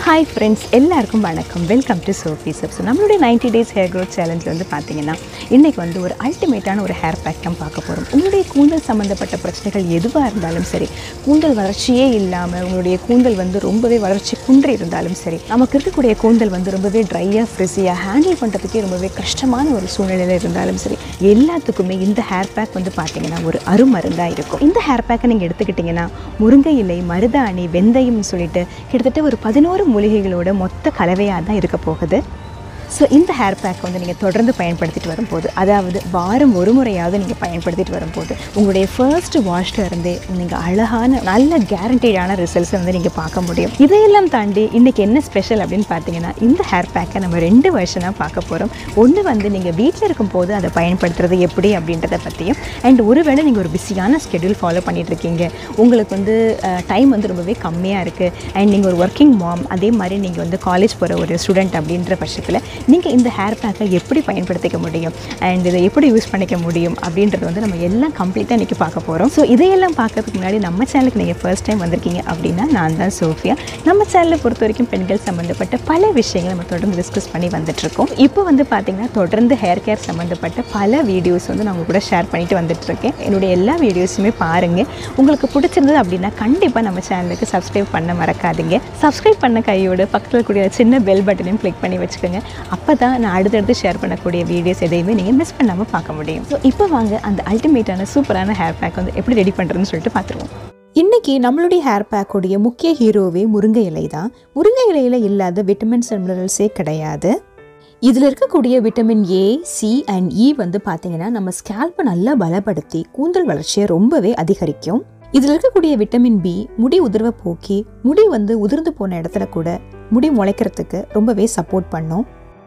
Hi friends, எல்லாருக்கும் வணக்கம். Welcome to Sophie subs. நம்மளுடைய 90 days hair growth challenge வந்து பாத்தீங்கன்னா இன்னைக்கு வந்து ஒரு அல்டிமேட்டான ஒரு ஹேர் பேக் தான் பார்க்க போறோம். உங்களுடைய கூந்தல் சம்பந்தப்பட்ட பிரச்சனைகள் எதுவா இருந்தாலும் சரி, கூந்தல் வளர்ச்சியே இல்லாம உங்களுடைய கூந்தல் வந்து ரொம்பவே வளர்ச்சி குன்றி இருந்தாலும் சரி, நமக்கு இருக்கக்கூடிய கூந்தல் வந்து ரொம்பவே ட்ரையா ஃப்ரிஸியா ஹேண்டில் பண்றதுக்கே ரொம்பவே கஷ்டமான ஒரு சூழ்நிலையில இருந்தாலும் சரி, எல்லாத்துக்குமே இந்த ஹேர் பேக் வந்து பாத்தீங்கன்னா ஒரு அருமருந்தா இருக்கும். இந்த ஹேர் பேக்கை நீங்க எடுத்துக்கிட்டீங்கன்னா முருங்கை இலை, மருதாணி, வெந்தயம்னு சொல்லிட்டு கிட்டத்தட்ட ஒரு 11 மூலிகைகளோட மொத்த கலவையாக தான் இருக்க போகுது. ஸோ இந்த ஹேர் பேக் வந்து நீங்கள் தொடர்ந்து பயன்படுத்திட்டு வரும்போது, அதாவது வாரம் ஒரு முறையாவது நீங்கள் பயன்படுத்திட்டு வரும்போது உங்களுடைய ஃபர்ஸ்ட் வாஷ்ல இருந்தே நீங்கள் அழகான நல்ல கேரண்டீடான ரிசல்ட்ஸை வந்து நீங்கள் பார்க்க முடியும். இதையெல்லாம் தாண்டி இன்றைக்கி என்ன ஸ்பெஷல் அப்படின்னு பார்த்தீங்கன்னா, இந்த ஹேர் பேக்கை நம்ம 2 வெர்ஷனாக பார்க்க போகிறோம். ஒன்று வந்து நீங்கள் வீட்டில் இருக்கும்போது அதை பயன்படுத்துறது எப்படி அப்படின்றத பற்றியும், அண்ட் ஒருவேளை நீங்கள் ஒரு பிஸியான ஸ்கெடியூல் ஃபாலோ பண்ணிகிட்டு இருக்கீங்க, உங்களுக்கு வந்து டைம் வந்து ரொம்பவே கம்மியாக இருக்குது, அண்ட் நீங்கள் ஒரு ஒர்க்கிங் மாம், அதே மாதிரி நீங்கள் வந்து காலேஜ் போகிற ஒரு ஸ்டூடெண்ட் அப்படின்ற பட்சத்தில் நீங்கள் இந்த ஹேர் பேக்கை எப்படி பயன்படுத்திக்க முடியும் அண்ட் இதை எப்படி யூஸ் பண்ணிக்க முடியும் அப்படின்றது வந்து நம்ம எல்லாம் கம்ப்ளீட்டாக இன்றைக்கி பார்க்க போகிறோம். ஸோ இதையெல்லாம் பார்க்கறதுக்கு முன்னாடி நம்ம சேனலுக்கு நீங்கள் ஃபர்ஸ்ட் டைம் வந்திருக்கீங்க அப்படின்னா, நான் தான் சோஃபியா. நம்ம சேனலை பொறுத்த வரைக்கும் பெண்கள் சம்மந்தப்பட்ட பல விஷயங்களை நம்ம தொடர்ந்து டிஸ்கஸ் பண்ணி வந்துட்டுருக்கோம். இப்போ வந்து பார்த்திங்கன்னா தொடர்ந்து ஹேர் கேர் சம்மந்தப்பட்ட பல வீடியோஸ் வந்து நான் உங்க கூட ஷேர் பண்ணிட்டு வந்துட்டுருக்கேன். என்னுடைய எல்லா வீடியோஸுமே பாருங்கள். உங்களுக்கு பிடிச்சிருந்தது அப்படின்னா கண்டிப்பாக நம்ம சேனலுக்கு சப்ஸ்கிரைப் பண்ண மறக்காதீங்க. சப்ஸ்கிரைப் பண்ண கையோடு பக்கத்தில் கூடிய சின்ன பெல் பட்டனையும் கிளிக் பண்ணி வச்சுக்கோங்க. அப்போ தான் நான் அடுத்தடுத்து ஷேர் பண்ணக்கூடிய வீடியோஸ் எதையுமே நீங்கள் மிஸ் பண்ணாமல் பார்க்க முடியும். ஸோ இப்போ வாங்க அந்த அல்டிமேட்டான சூப்பரான ஹேர் பேக் வந்து எப்படி ரெடி பண்ணுறதுன்னு சொல்லிட்டு பார்த்துருவோம். இன்றைக்கி நம்மளுடைய ஹேர் பேக்குடைய முக்கிய ஹீரோவே முருங்கை இலை தான். முருங்கை இலையில் இல்லாத விட்டமின்ஸ் அண்ட் மினரல்ஸே கிடையாது. இதில் இருக்கக்கூடிய vitamin A, C and E வந்து பார்த்திங்கன்னா நம்ம ஸ்கேல்ப்பை நல்லா பலப்படுத்தி கூந்தல் வளர்ச்சியை ரொம்பவே அதிகரிக்கும். இதில் இருக்கக்கூடிய விட்டமின் பி முடி உதிர்வை போக்கி முடி வந்து உதிர்ந்து போன இடத்துல கூட முடி முளைக்கிறதுக்கு ரொம்பவே சப்போர்ட் பண்ணும்.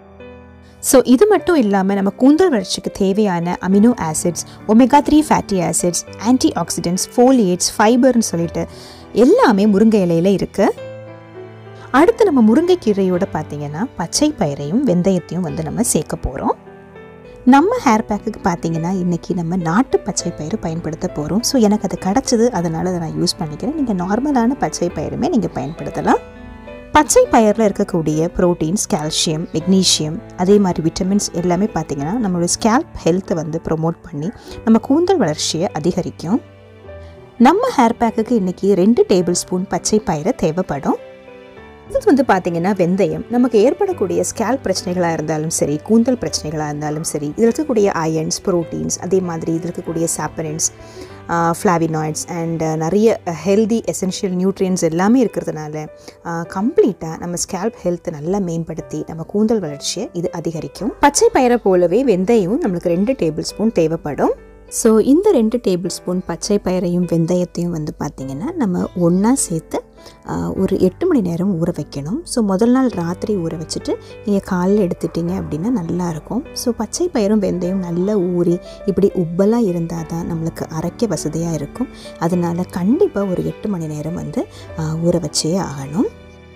ஸோ இது மட்டும் இல்லாமல் நம்ம கூந்தல் வளர்ச்சிக்கு தேவையான amino acids, omega 3 fatty acids, antioxidants, folates, ஃபைபர்னு சொல்லிட்டு எல்லாமே முருங்கை இலையில் இருக்குது. அடுத்து நம்ம முருங்கைக்கீரையோட பார்த்திங்கன்னா பச்சை பயிரையும் வெந்தயத்தையும் வந்து நம்ம சேர்க்க போகிறோம். நம்ம ஹேர் பேக்குக்கு பார்த்திங்கன்னா இன்றைக்கி நம்ம நாட்டு பச்சை பயிறு பயன்படுத்த போகிறோம். ஸோ எனக்கு அது கிடச்சிது, அதனால் அதை நான் யூஸ் பண்ணிக்கிறேன். நீங்கள் நார்மலான பச்சை பயிறுமே நீங்கள் பயன்படுத்தலாம். பச்சை பயிரில் இருக்கக்கூடிய ப்ரோட்டீன்ஸ், கால்சியம், மெக்னீஷியம், அதே மாதிரி விட்டமின்ஸ் எல்லாமே பார்த்திங்கன்னா நம்மளோட ஸ்கேல்ப் ஹெல்த்தை வந்து ப்ரொமோட் பண்ணி நம்ம கூந்தல் வளர்ச்சியை அதிகரிக்கும். நம்ம ஹேர் பேக்குக்கு இன்றைக்கி 2 டேபிள் ஸ்பூன் பச்சை பயிறு தேவைப்படும். இது வந்து பார்த்திங்கன்னா வெந்தயம் நமக்கு ஏற்படக்கூடிய ஸ்கேல்ப் பிரச்சனைகளாக இருந்தாலும் சரி, கூந்தல் பிரச்சனைகளாக இருந்தாலும் சரி, இதில் இருக்கக்கூடிய அயன்ஸ், ப்ரோட்டீன்ஸ், அதே மாதிரி இதில் இருக்கக்கூடிய சாப்பரின்ஸ், ஃப்ளாவினாய்ட்ஸ் அண்ட் நிறைய ஹெல்தி எசென்ஷியல் நியூட்ரியன்ஸ் எல்லாமே இருக்கிறதுனால கம்ப்ளீட்டாக நம்ம ஸ்கேல்ப் ஹெல்த்தை நல்லா மேம்படுத்தி நம்ம கூந்தல் வளர்ச்சியை இது அதிகரிக்கும். பச்சை பயிரை போலவே வெந்தயமும் நம்மளுக்கு 2 டேபிள் ஸ்பூன் தேவைப்படும். ஸோ இந்த 2 டேபிள் ஸ்பூன் பச்சை பயிரையும் வெந்தயத்தையும் வந்து பார்த்திங்கன்னா நம்ம ஒன்றா சேர்த்து ஒரு 8 மணி நேரம் ஊற வைக்கணும். ஸோ முதல் நாள் ராத்திரி ஊற வச்சுட்டு நீங்கள் காலையில் எடுத்துட்டிங்க அப்படின்னா நல்லாயிருக்கும். ஸோ பச்சை பயிரும் வெந்தயம் நல்லா ஊறி இப்படி உப்பலாக இருந்தால் தான் நம்மளுக்கு அரைக்க வசதியாக இருக்கும். அதனால் கண்டிப்பாக ஒரு 8 மணி நேரம் வந்து ஊற வச்சே ஆகணும்.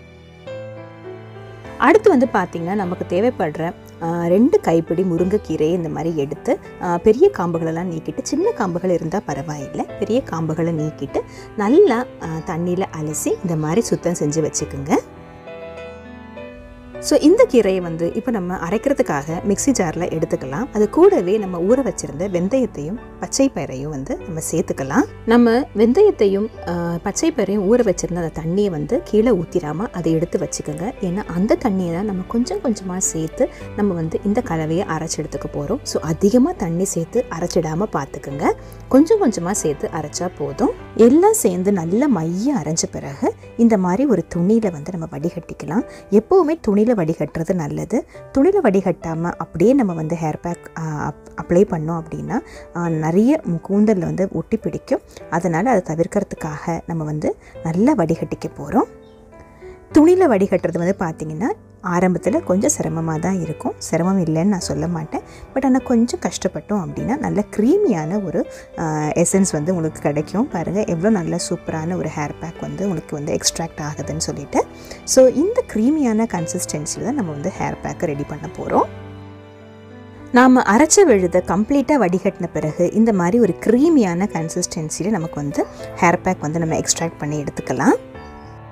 அடுத்து வந்து பார்த்திங்கன்னா நமக்கு தேவைப்படுற 2 கைப்பிடி முருங்கைக்கீரையை இந்த மாதிரி எடுத்து பெரிய காம்புகளெல்லாம் நீக்கிட்டு, சின்ன காம்புகள் இருந்தால் பரவாயில்லை, பெரிய காம்புகளை நீக்கிட்டு நல்லா தண்ணியில் அலசி இந்த மாதிரி சுத்தம் செஞ்சு வச்சுக்கோங்க. ஸோ இந்த கீரையை வந்து இப்போ நம்ம அரைக்கிறதுக்காக மிக்ஸி ஜாரில் எடுத்துக்கலாம். அது கூடவே நம்ம ஊற வச்சுருந்த வெந்தயத்தையும் பச்சை பயிரையும் வந்து நம்ம சேர்த்துக்கலாம். நம்ம வெந்தயத்தையும் பச்சை பயிரையும் ஊற வச்சுருந்த அந்த தண்ணியை வந்து கீழே ஊற்றிடாமல் அதை எடுத்து வச்சுக்கோங்க. ஏன்னா அந்த தண்ணியை தான் நம்ம கொஞ்சம் கொஞ்சமாக சேர்த்து நம்ம வந்து இந்த கலவையை அரைச்சி எடுத்துக்க போகிறோம். ஸோ அதிகமாக தண்ணி சேர்த்து அரைச்சிடாமல் பார்த்துக்குங்க. கொஞ்சம் கொஞ்சமாக சேர்த்து அரைச்சா போதும். எல்லாம் சேர்ந்து நல்லா மைய அரைஞ்ச பிறகு இந்த மாதிரி ஒரு துணியில் வந்து நம்ம வடிகட்டிக்கலாம். எப்போவுமே துணியில் வடிகட்டுறது நல்லது. துணியில் வடிகட்டாமல் அப்படியே நம்ம வந்து ஹேர் பேக் அப்ளை பண்ணோம் அப்படின்னா நிறைய கூந்தலில் வந்து ஒட்டி பிடிக்கும். அதனால் அதை தவிர்க்கிறதுக்காக நம்ம வந்து நல்லா வடிகட்டிக்க போகிறோம். துணியில் வடிகட்டுறது வந்து பார்த்திங்கன்னா ஆரம்பத்தில் கொஞ்சம் சிரமமாக தான் இருக்கும். சிரமம் இல்லைன்னு நான் சொல்ல மாட்டேன். பட் ஆனால் கொஞ்சம் கஷ்டப்பட்டோம் அப்படின்னா நல்ல க்ரீமியான ஒரு எசன்ஸ் வந்து உங்களுக்கு கிடைக்கும். பாருங்கள் எவ்வளோ நல்ல சூப்பரான ஒரு ஹேர் பேக் வந்து உங்களுக்கு வந்து எக்ஸ்ட்ராக்ட் ஆகுதுன்னு சொல்லிட்டு. ஸோ இந்த க்ரீமியான கன்சிஸ்டன்சியில் தான் நம்ம வந்து ஹேர் பேக்கை ரெடி பண்ண போகிறோம். நாம் அரைச்ச விழுதை கம்ப்ளீட்டாக வடிகட்டின பிறகு இந்த மாதிரி ஒரு க்ரீமியான கன்சிஸ்டன்சியில் நமக்கு வந்து ஹேர் பேக் வந்து நம்ம எக்ஸ்ட்ராக்ட் பண்ணி எடுத்துக்கலாம்.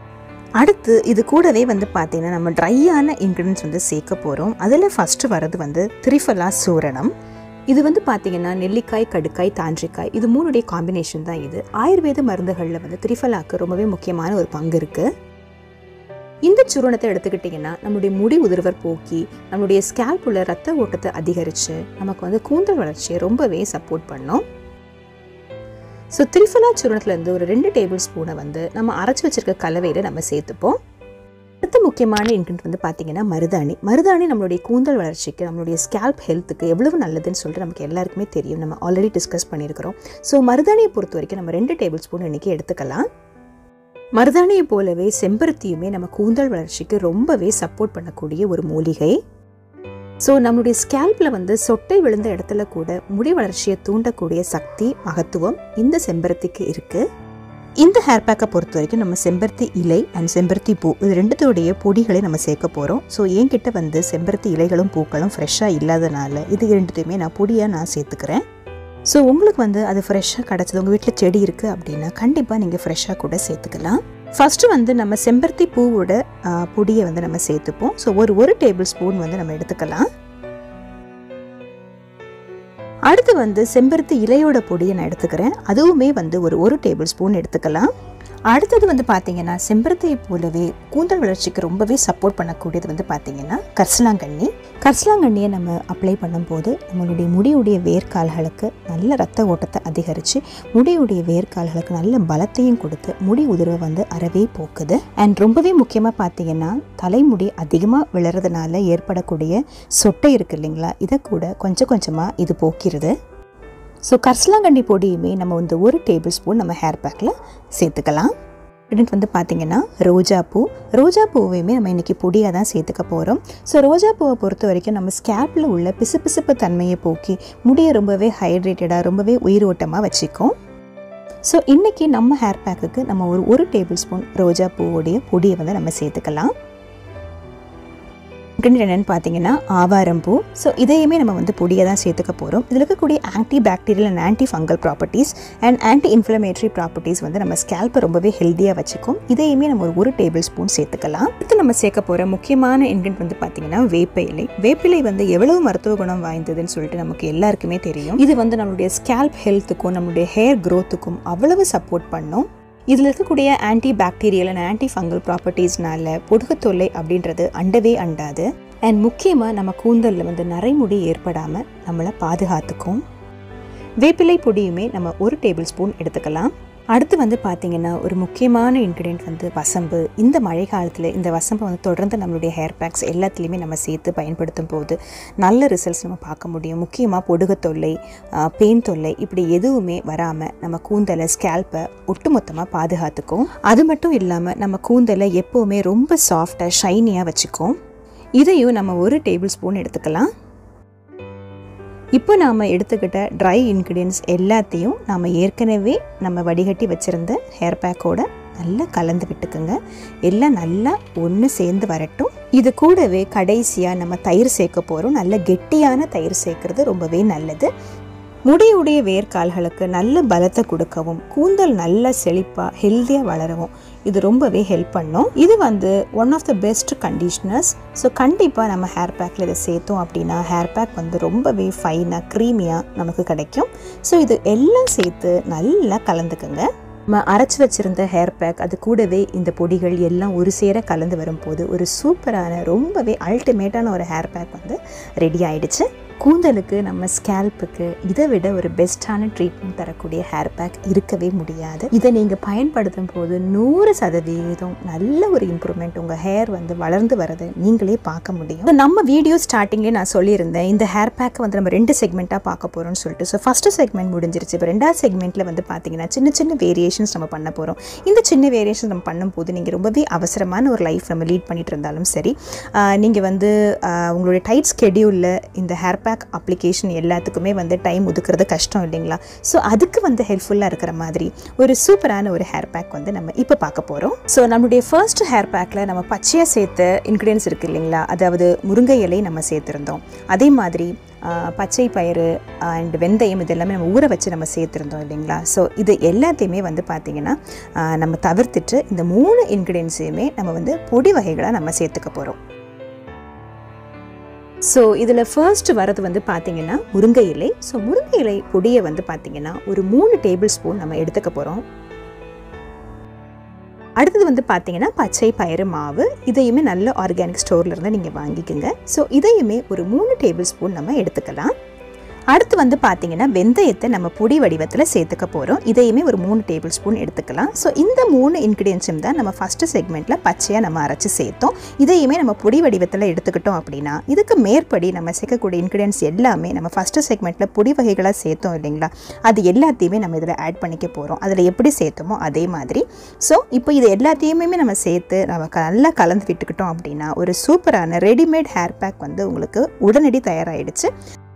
அடுத்து இது கூடவே வந்து பார்த்தீங்கன்னா நம்ம ட்ரையான இன்க்ரீடியன்ஸ் வந்து சேர்க்க போகிறோம். அதில் ஃபஸ்ட்டு வர்றது வந்து திரிஃபலா சூரணம். இது வந்து பார்த்தீங்கன்னா நெல்லிக்காய், கடுக்காய், தாண்டிக்காய் இது மூணுடைய காம்பினேஷன் தான் இது. ஆயுர்வேத மருந்துகளில் வந்து திரிஃபலாக்கு ரொம்பவே முக்கியமான ஒரு பங்கு இருக்குது. இந்த சூரணத்தை எடுத்துக்கிட்டிங்கன்னா நம்மளுடைய முடி உதிர்வர் போக்கி நம்மளுடைய ஸ்கேல்ப் உள்ள ரத்த ஓட்டத்தை அதிகரித்து நமக்கு வந்து கூந்தல் வளர்ச்சியை ரொம்பவே சப்போர்ட் பண்ணும். ஸோ திரிஃபலா சூரணத்துலேருந்து ஒரு 2 டேபிள் ஸ்பூனை வந்து நம்ம அரைச்சி வச்சிருக்க கலவையில் நம்ம சேர்த்துப்போம். அடுத்த முக்கியமான இன்க்ரீடியன்ட் வந்து பார்த்தீங்கன்னா மருதாணி. மருதாணி நம்மளுடைய கூந்தல் வளர்ச்சிக்கு, நம்மளுடைய ஸ்கேல்ப் ஹெல்த்துக்கு எவ்வளவு நல்லதுன்னு சொல்லிட்டு நமக்கு எல்லாருக்குமே தெரியும். நம்ம ஆல்ரெடி டிஸ்கஸ் பண்ணியிருக்கிறோம். ஸோ மருதாணியை பொறுத்த வரைக்கும் நம்ம 2 டேபிள் ஸ்பூன் இன்றைக்கி எடுத்துக்கலாம். மருதாணியை போலவே செம்பருத்தியுமே நம்ம கூந்தல் வளர்ச்சிக்கு ரொம்பவே சப்போர்ட் பண்ணக்கூடிய ஒரு மூலிகை. ஸோ நம்மளுடைய ஸ்கேல்பில் வந்து சொட்டை விழுந்த இடத்துல கூட முடி வளர்ச்சியை தூண்டக்கூடிய சக்தி, மகத்துவம் இந்த செம்பருத்திக்கு இருக்குது. இந்த ஹேர் பேக்கை பொறுத்த வரைக்கும் நம்ம செம்பருத்தி இலை அண்ட் செம்பருத்தி பூ இது 2தோடைய பொடிகளை நம்ம சேர்க்க போகிறோம். ஸோ என்கிட்ட வந்து செம்பருத்தி இலைகளும் பூக்களும் ஃப்ரெஷ்ஷாக இல்லாதனால இது 2த்தையுமே நான் பொடியாக நான் சேர்த்துக்கிறேன். ஸோ உங்களுக்கு வந்து அது ஃப்ரெஷ்ஷாக கிடச்சது, உங்கள் வீட்டில் செடி இருக்குது அப்படின்னா கண்டிப்பாக நீங்கள் ஃப்ரெஷ்ஷாக கூட சேர்த்துக்கலாம். ஃபஸ்ட்டு வந்து நம்ம செம்பருத்தி பூவோட பொடியை வந்து நம்ம சேர்த்துப்போம். ஸோ ஒரு டேபிள் ஸ்பூன் வந்து நம்ம எடுத்துக்கலாம். அடுத்து வந்து செம்பருத்தி இலையோட பொடியை நான் எடுத்துக்கிறேன். அதுவுமே வந்து ஒரு டேபிள் ஸ்பூன் எடுத்துக்கலாம். அடுத்தது வந்து பார்த்தீங்கன்னா செம்பருத்தியை போலவே கூந்தல் வளர்ச்சிக்கு ரொம்பவே சப்போர்ட் பண்ணக்கூடியது வந்து பார்த்தீங்கன்னா கரிசலாங்கண்ணி. கரிசலாங்கண்ணியை நம்ம அப்ளை பண்ணும்போது நம்மளுடைய முடியுடைய வேர்க்கால்களுக்கு நல்ல ரத்த ஓட்டத்தை அதிகரித்து முடியுடைய வேர்க்கால்களுக்கு நல்ல பலத்தையும் கொடுத்து முடி உதிர்வை வந்து அறவே போக்குது. அண்ட் ரொம்பவே முக்கியமாக பார்த்தீங்கன்னா தலைமுடி அதிகமாக விழுறதுனால ஏற்படக்கூடிய சொட்டை இருக்குது இல்லைங்களா, இதை கூட கொஞ்சம் கொஞ்சமாக இது போக்கிறது. ஸோ கரிசலாங்கண்ணி பொடியுமே நம்ம வந்து 1 டேபிள் ஸ்பூன் நம்ம ஹேர் பேக்கில் சேர்த்துக்கலாம். இன்க்ரீடியன்ட் வந்து பார்த்திங்கன்னா ரோஜாப்பூ. ரோஜாப்பூவையுமே நம்ம இன்றைக்கி பொடியாக தான் சேர்த்துக்க போகிறோம். ஸோ ரோஜாப்பூவை பொறுத்த வரைக்கும் நம்ம ஸ்கேல்பில் உள்ள பிசுபிசுப்பு தன்மையை போக்கி முடியை ரொம்பவே ஹைட்ரேட்டடாக ரொம்பவே உயிரோட்டமாக வச்சுக்கும். ஸோ இன்றைக்கி நம்ம ஹேர் பேக்குக்கு நம்ம ஒரு டேபிள் ஸ்பூன் ரோஜாப்பூவோடைய பொடியை வந்து நம்ம சேர்த்துக்கலாம். என்னென்னு பார்த்தீங்கன்னா ஆவாரம்பூ. ஸோ இதையுமே நம்ம வந்து பொடியை தான் சேர்த்துக்க போகிறோம். இதில் இருக்கக்கூடிய anti bacterial and anti fungal properties and anti inflammatory properties வந்து நம்ம ஸ்கேல்ப்பை ரொம்பவே ஹெல்த்தியாக வச்சுக்கும். இதையுமே நம்ம ஒரு டேபிள் ஸ்பூன் சேர்த்துக்கலாம். அடுத்து நம்ம சேர்க்க போகிற முக்கியமான இன்க்ரீடியன்ட் வந்து பார்த்தீங்கன்னா வேப்பிலை. வேப்பிலை வந்து எவ்வளவு மருத்துவ குணம் வாய்ந்ததுன்னு சொல்லிட்டு நமக்கு எல்லாருக்குமே தெரியும். இது வந்து நம்மளுடைய ஸ்கேல்ப் ஹெல்த்துக்கும் நம்மளுடைய ஹேர் க்ரோத்துக்கும் அவ்வளவு சப்போர்ட் பண்ணும். இதில் இருக்கக்கூடிய anti bacterial and anti fungal ப்ராப்பர்ட்டிஸ்னால பொடுகு தொல்லை அப்படின்றது அண்டவே அண்டாது. அண்ட் முக்கியமாக நம்ம கூந்தலில் வந்து நரைமுடி ஏற்படாமல் நம்மளை பாதுகாத்துக்கும். வேப்பிலை பொடியுமே நம்ம 1 டேபிள் ஸ்பூன் எடுத்துக்கலாம். அடுத்து வந்து பார்த்திங்கன்னா ஒரு முக்கியமான இன்க்ரீடியன்ட் வந்து வசம்பு. இந்த மழை காலத்தில் இந்த வசம்பை வந்து தொடர்ந்து நம்மளுடைய ஹேர் பேக்ஸ் எல்லாத்துலேயுமே நம்ம சேர்த்து பயன்படுத்தும் போது நல்ல ரிசல்ட்ஸ் நம்ம பார்க்க முடியும். முக்கியமாக பொடுகு தொல்லை, பெயின் தொல்லை இப்படி எதுவுமே வராமல் நம்ம கூந்தலை, ஸ்கேல்ப்பை ஒட்டுமொத்தமாக பாதுகாத்துக்கும். அது மட்டும் இல்லாமல் நம்ம கூந்தலை எப்போவுமே ரொம்ப சாஃப்டாக ஷைனியாக வச்சுக்கும். இதையும் நம்ம 1 டேபிள் ஸ்பூன் எடுத்துக்கலாம். இப்போ நாம் எடுத்துக்கிட்ட ட்ரை இன்க்ரீடியன்ட்ஸ் எல்லாத்தையும் நாம் ஏற்கனவே நம்ம வடிகட்டி வச்சுருந்த ஹேர் பேக்கோட நல்லா கலந்து விட்டுக்குங்க. எல்லாம் நல்லா ஒன்று சேர்ந்து வரட்டும். இது கூடவே கடைசியாக நம்ம தயிர் சேர்க்க போகிறோம். நல்ல கெட்டியான தயிர் சேர்க்குறது ரொம்பவே நல்லது. முடியுடைய வேர்க்கால்களுக்கு நல்ல பலத்தை கொடுக்கவும், கூந்தல் நல்ல செழிப்பாக ஹெல்த்தியாக வளரவும் இது ரொம்பவே ஹெல்ப் பண்ணும். இது வந்து one of the best conditioners. So கண்டிப்பாக நம்ம ஹேர் பேக்கில் இதை சேர்த்தோம் அப்படின்னா ஹேர் பேக் வந்து ரொம்பவே ஃபைனாக க்ரீமியாக நமக்கு கிடைக்கும். ஸோ இது எல்லாம் சேர்த்து நல்லா கலந்துக்குங்க. நம்ம அரைச்சி வச்சுருந்த ஹேர் பேக் அது கூடவே இந்த பொடிகள் எல்லாம் ஒரு சேர கலந்து வரும்போது ஒரு சூப்பரான ரொம்பவே அல்டிமேட்டான ஒரு ஹேர் பேக் வந்து ரெடி ஆகிடுச்சு. கூந்தலுக்கு நம்ம ஸ்கேல்ப்புக்கு இதை விட ஒரு பெஸ்ட்டான ட்ரீட்மெண்ட் தரக்கூடிய ஹேர் பேக் இருக்கவே முடியாது. இதை நீங்கள் பயன்படுத்தும் போது 100% நல்ல ஒரு இம்ப்ரூவ்மெண்ட் உங்கள் ஹேர் வந்து வளர்ந்து வரதை நீங்களே பார்க்க முடியும். நம்ம வீடியோ ஸ்டார்டிங்லேயே நான் சொல்லியிருந்தேன் இந்த ஹேர் பேக்கை வந்து நம்ம 2 செக்மெண்ட்டாக பார்க்க போகிறோம்னு சொல்லிட்டு. ஸோ ஃபஸ்ட்டு செக்மெண்ட் முடிஞ்சிருச்சு. இப்போ 2வது செக்மெண்ட்டில் வந்து பார்த்தீங்கன்னா சின்ன சின்ன வேரியேஷன்ஸ் நம்ம பண்ண போகிறோம். இந்த சின்ன வேரியேஷன்ஸ் நம்ம பண்ணும்போது நீங்கள் ரொம்பவே அவசரமான ஒரு லைஃப் நம்ம லீட் பண்ணிட்டு இருந்தாலும் சரி, நீங்கள் வந்து உங்களுடைய டைட் ஸ்கெடியூலில் இந்த ஹேர் பேக் அப்ளிகேஷன் எல்லாத்துக்குமே வந்து டைம் ஒதுக்குறது கஷ்டம் இல்லைங்களா? ஸோ அதுக்கு வந்து ஹெல்ப்ஃபுல்லாக இருக்கிற மாதிரி ஒரு சூப்பரான ஒரு ஹேர் பேக் வந்து நம்ம இப்போ பார்க்க போகிறோம். ஸோ நம்மளுடைய ஃபர்ஸ்ட் ஹேர் பேக்கில் நம்ம பச்சையாக சேர்த்த இன்க்ரீடியன்ஸ் இருக்குது இல்லைங்களா? அதாவது முருங்கை இலை நம்ம சேர்த்துருந்தோம். அதே மாதிரி பச்சை பயிறு அண்ட் வெந்தயம் இது எல்லாமே நம்ம ஊற வச்சு நம்ம சேர்த்துருந்தோம் இல்லைங்களா? ஸோ இது எல்லாத்தையுமே வந்து பார்த்திங்கன்னா நம்ம தவிர்த்துட்டு இந்த 3 இன்க்ரீடியன்ஸையுமே நம்ம வந்து பொடி வகைகளாக நம்ம சேர்த்துக்க போகிறோம். ஸோ இதில் ஃபர்ஸ்ட் வரது வந்து பார்த்திங்கன்னா முருங்கை இலை. ஸோ முருங்கை இலை பொடியை வந்து பார்த்திங்கன்னா ஒரு 3 டேபிள் ஸ்பூன் நம்ம எடுத்துக்க போகிறோம். அடுத்தது வந்து பார்த்திங்கன்னா பச்சை பயிறு மாவு. இதையுமே நல்ல ஆர்கானிக் ஸ்டோர்லேருந்து நீங்கள் வாங்கிக்கோங்க. ஸோ இதையுமே ஒரு 3 டேபிள் ஸ்பூன் நம்ம எடுத்துக்கலாம். அடுத்து வந்து பார்த்திங்கன்னா வெந்தயத்தை நம்ம பொடி வடிவத்தில் சேர்த்துக்க போகிறோம். இதையுமே ஒரு 3 டேபிள் ஸ்பூன் எடுத்துக்கலாம். ஸோ இந்த 3 இன்க்ரீடியன்ஸும் தான் நம்ம ஃபஸ்ட்டு செக்மெண்ட்டில் பச்சையாக நம்ம அரைச்சி சேர்த்தோம். இதையுமே நம்ம பொடி வடிவத்தில் எடுத்துக்கிட்டோம் அப்படின்னா இதுக்கு மேற்படி நம்ம சேர்க்கக்கூடிய இன்க்ரீடியன்ஸ் எல்லாமே நம்ம ஃபஸ்ட்டு செக்மெண்ட்டில் பொடி வகைகளாக சேர்த்தோம் இல்லைங்களா? அது எல்லாத்தையுமே நம்ம இதில் ஆட் பண்ணிக்க போகிறோம். அதில் எப்படி சேர்த்தோமோ அதே மாதிரி. ஸோ இப்போ இது எல்லாத்தையுமே நம்ம சேர்த்து நம்ம நல்லா கலந்து விட்டுக்கிட்டோம் அப்படின்னா ஒரு சூப்பரான ரெடிமேட் ஹேர் பேக் வந்து உங்களுக்கு உடனடி தயாராகிடுச்சு.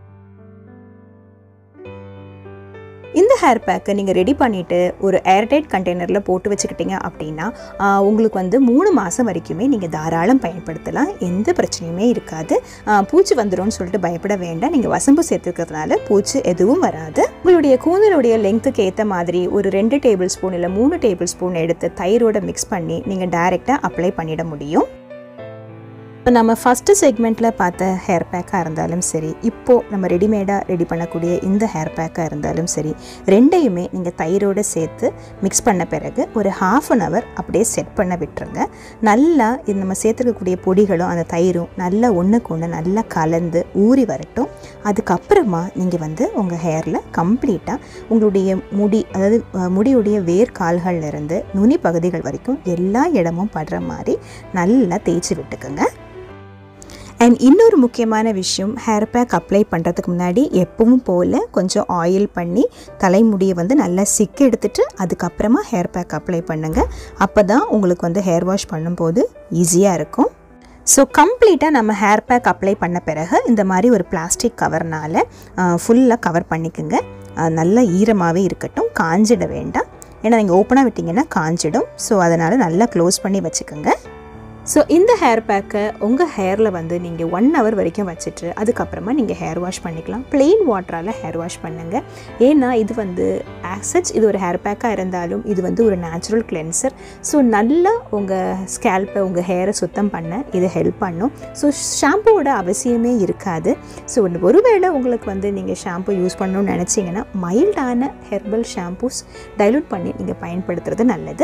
இந்த ஹேர் பேக்கை நீங்கள் ரெடி பண்ணிவிட்டு ஒரு ஏர்டைட் கண்டெய்னரில் போட்டு வச்சுக்கிட்டீங்க அப்படின்னா உங்களுக்கு வந்து 3 மாதம் வரைக்குமே நீங்கள் தாராளம் பயன்படுத்தலாம். எந்த பிரச்சனையுமே இருக்காது. பூச்சி வந்துடும்னு சொல்லிட்டு பயப்பட வேண்டாம். நீங்கள் வசம்பு சேர்த்துக்கிறதுனால பூச்சி எதுவும் வராது. உங்களுடைய கூந்தலுடைய லெங்க்த்துக்கு ஏற்ற மாதிரி ஒரு 2 டேபிள் ஸ்பூன் இல்லை 3 டேபிள் ஸ்பூன் எடுத்து தயிரோடு மிக்ஸ் பண்ணி நீங்கள் டைரெக்டாக அப்ளை பண்ணிட முடியும். இப்போ நம்ம ஃபஸ்ட்டு செக்மெண்ட்டில் பார்த்த ஹேர் பேக்காக இருந்தாலும் சரி, இப்போது நம்ம ரெடிமேடாக ரெடி பண்ணக்கூடிய இந்த ஹேர் பேக்காக இருந்தாலும் சரி, ரெண்டையுமே நீங்கள் தயிரோடு சேர்த்து மிக்ஸ் பண்ண பிறகு ஒரு 1/2 அன் ஹவர் அப்படியே செட் பண்ண விட்டுருங்க. நல்லா இது நம்ம சேர்த்துக்கக்கூடிய பொடிகளும் அந்த தயிரும் நல்லா ஒன்றுக்கு ஒன்று நல்லா கலந்து ஊறி வரட்டும். அதுக்கப்புறமா நீங்கள் வந்து உங்கள் ஹேரில் கம்ப்ளீட்டாக உங்களுடைய முடி, அதாவது முடியுடைய வேர் கால்கள்லேருந்து நுனி பகுதிகள் வரைக்கும் எல்லா இடமும் படுற மாதிரி நல்லா தேய்ச்சி விட்டுக்குங்க. அண்ட் இன்னொரு முக்கியமான விஷயம், ஹேர் பேக் அப்ளை பண்ணுறதுக்கு முன்னாடி எப்பவும் போல் கொஞ்சம் ஆயில் பண்ணி தலைமுடியை வந்து நல்லா சிக்க எடுத்துட்டு அதுக்கப்புறமா ஹேர் பேக் அப்ளை பண்ணுங்கள். அப்போ தான் உங்களுக்கு வந்து ஹேர் வாஷ் பண்ணும்போது ஈஸியாக இருக்கும். ஸோ கம்ப்ளீட்டாக நம்ம ஹேர் பேக் அப்ளை பண்ண பிறகு இந்த மாதிரி ஒரு பிளாஸ்டிக் கவர்னால் ஃபுல்லாக கவர் பண்ணிக்கோங்க. நல்லா ஈரமாகவே இருக்கட்டும், காஞ்சிட வேண்டாம். ஏன்னா நீங்கள் ஓப்பனாக விட்டிங்கன்னா காஞ்சிடும். ஸோ அதனால் நல்லா க்ளோஸ் பண்ணி வச்சுக்கோங்க. ஸோ இந்த ஹேர் பேக்கை உங்கள் ஹேரில் வந்து நீங்கள் 1 ஹவர் வரைக்கும் வச்சுட்டு அதுக்கப்புறமா நீங்கள் ஹேர் வாஷ் பண்ணிக்கலாம். ப்ளெயின் வாட்டரால் ஹேர் வாஷ் பண்ணுங்கள். ஏன்னா இது வந்து ஆக்சச் இது ஒரு ஹேர் பேக்காக இருந்தாலும் இது வந்து ஒரு நேச்சுரல் கிளென்சர். ஸோ நல்லா உங்கள் ஸ்கேல்ப்பை உங்கள் ஹேரை சுத்தம் பண்ண இது ஹெல்ப் பண்ணும். ஸோ ஷாம்புவோட அவசியமே இருக்காது. ஸோ ஒருவேளை உங்களுக்கு வந்து நீங்கள் ஷாம்பு யூஸ் பண்ணணும்னு நினச்சிங்கன்னா மைல்டான ஹெர்பல் ஷாம்பூஸ் டைலூட் பண்ணி நீங்கள் பயன்படுத்துறது நல்லது.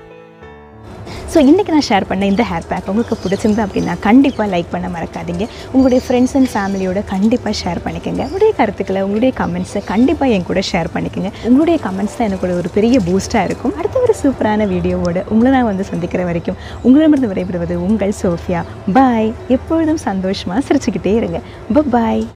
ஸோ இன்றைக்கி நான் ஷேர் பண்ண இந்த ஹேர் பேக் உங்களுக்கு பிடிச்சிருந்தா அப்படின்னா கண்டிப்பாக லைக் பண்ண மறக்காதீங்க. உங்களுடைய ஃப்ரெண்ட்ஸ் அண்ட் ஃபேமிலியோட கண்டிப்பாக ஷேர் பண்ணிக்கோங்க. உங்களுடைய கருத்துக்களை, உங்களுடைய கமெண்ட்ஸை கண்டிப்பாக என் கூட ஷேர் பண்ணிக்கோங்க. உங்களுடைய கமெண்ட்ஸ் தான் எனக்கு ஒரு பெரிய பூஸ்ட்டாக இருக்கும். அடுத்த ஒரு சூப்பரான வீடியோவோடு உங்களை நான் வந்து சந்திக்கிற வரைக்கும் உங்களிடமிருந்து விடைபெறுவது உங்கள் சோஃபியா. பாய். எப்பொழுதும் சந்தோஷமாக சிரிச்சுக்கிட்டே இருங்க. பாய்.